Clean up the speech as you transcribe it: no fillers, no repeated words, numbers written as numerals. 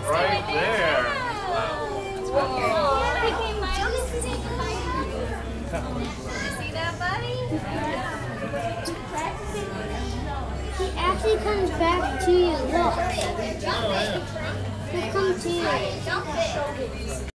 right there. See that, buddy? He actually comes back to you. Look. He'll come to you.